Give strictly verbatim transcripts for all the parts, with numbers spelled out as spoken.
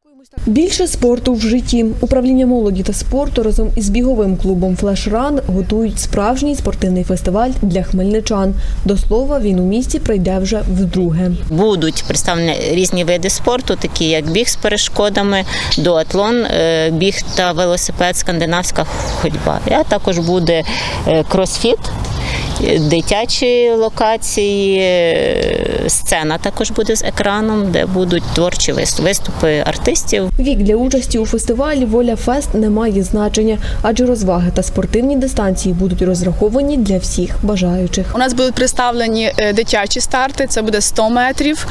Більше спорту в житті. Управління молоді та спорту разом із біговим клубом «Флеш-ран» готують справжній спортивний фестиваль для хмельничан. До слова, він у місті пройде вже вдруге. Будуть представлені різні види спорту, такі як біг з перешкодами, дуатлон, біг та велосипед, скандинавська ходьба. А також буде кросфіт, дитячі локації, сцена також буде з екраном, де будуть творчі виступи артистів. Вік для участі у фестивалі «Воля Фест» не має значення, адже розваги та спортивні дистанції будуть розраховані для всіх бажаючих. У нас будуть представлені дитячі старти, це буде сто метрів.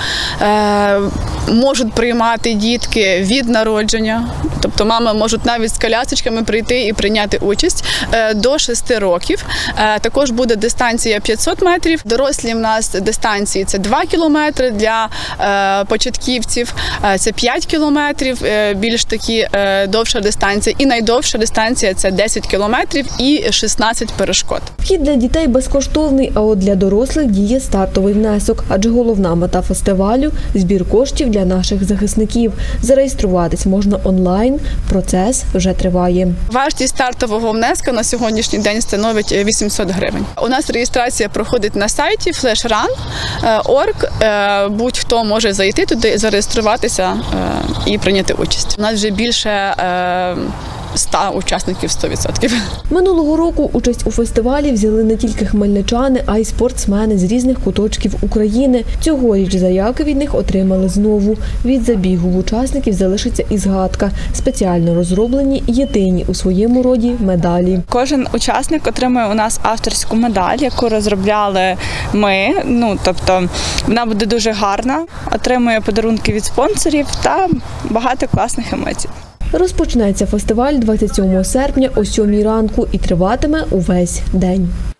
Можуть приймати дітки від народження, тобто мами можуть навіть з колясочками прийти і прийняти участь до шести років. Також буде дистанція п'ятсот метрів. Дорослі в нас дистанції – це два кілометри, для початківців це п'ять кілометрів, більш такі довша дистанція. І найдовша дистанція – це десять кілометрів і шістнадцять перешкод. Вхід для дітей безкоштовний, а от для дорослих діє стартовий внесок, адже головна мета фестивалю – збір коштів для наших захисників. Зареєструватись можна онлайн, процес вже триває. Вартість стартового внеску на сьогоднішній день становить вісімсот гривень. У нас реєстрація проходить на сайті флеш ран крапка орг. Будь-хто може зайти туди, зареєструватися і прийняти участь. У нас вже більше ста учасників сто відсотків. Минулого року участь у фестивалі взяли не тільки хмельничани, а й спортсмени з різних куточків України. Цьогоріч заявки від них отримали знову. Від забігу в учасників залишиться і згадка. Спеціально розроблені єдині у своєму роді медалі. Кожен учасник отримує у нас авторську медаль, яку розробляли ми. Ну, тобто вона буде дуже гарна, отримує подарунки від спонсорів та багато класних емоцій. Розпочнеться фестиваль двадцять сьомого серпня о сьомій ранку і триватиме увесь день.